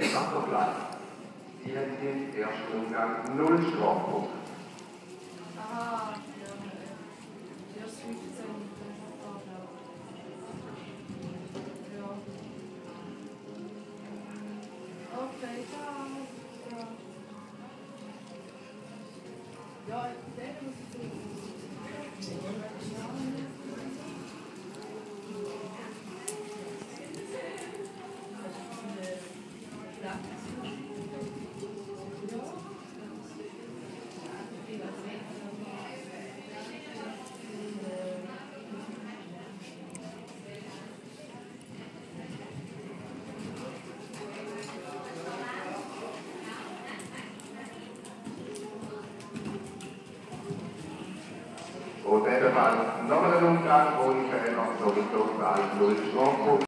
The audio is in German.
Wassergleich. Sie hat im ersten Umgang 0 Strafpunkte. Aha, ja. Erst 15. Ja. Okay, ciao. Ja, der muss ich Und in diesem Fall noch einen Umgang ohne Fehler, somit total 0 Strafpunkte.